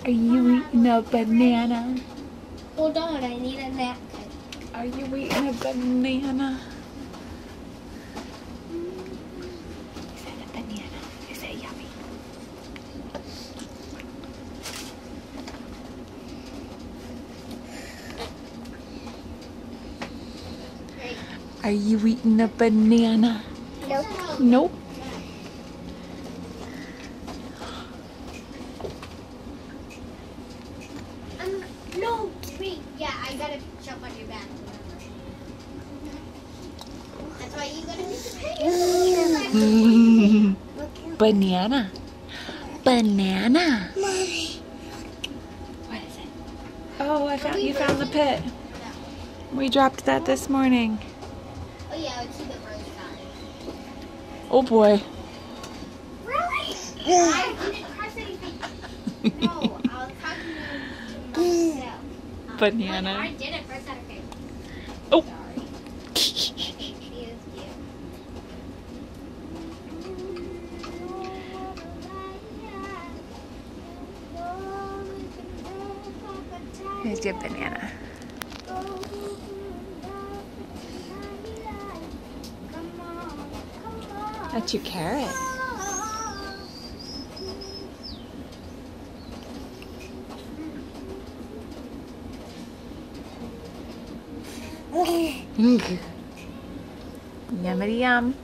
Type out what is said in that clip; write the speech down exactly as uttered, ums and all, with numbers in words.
Are you eating a banana? Hold on, I need a napkin. Are you eating a banana? Is that a banana? Is that yummy? Great. Are you eating a banana? Nope. Nope. Um, no, wait. Yeah, I gotta jump on your back. That's why you gotta be prepared. Banana. Banana. Mommy. What is it? Oh, I found you found the pit. We dropped that this morning. Oh yeah, it's in the first time. Oh boy. Really? I didn't press anything. No, I was talking to myself. Um, Banana. I didn't press that. Okay. Oh. Sorry. Excuse you. Here's your banana. That's your carrot. Yummity yum.